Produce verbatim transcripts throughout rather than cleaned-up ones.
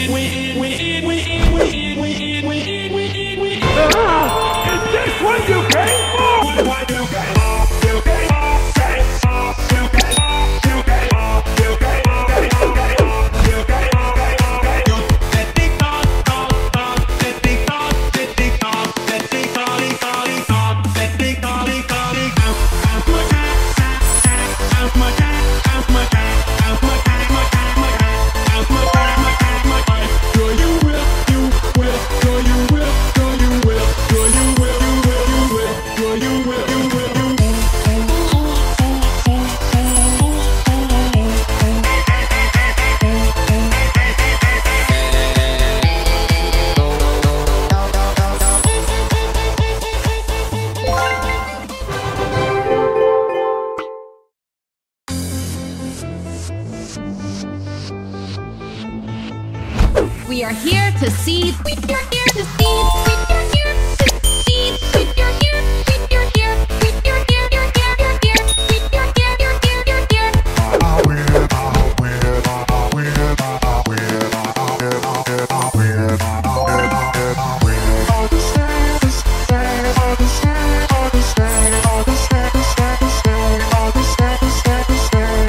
We are here to see. We are here to see. We are here to see. We are here. We are here. We are here. You're here. You're here. We are here. You're here. You're here. I win. I win. I win. I win. I win. I win. I win. Understand. Understand. Understand. Understand. Understand. Understand. Understand. Understand.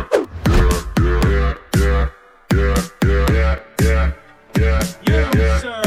Yeah, sir.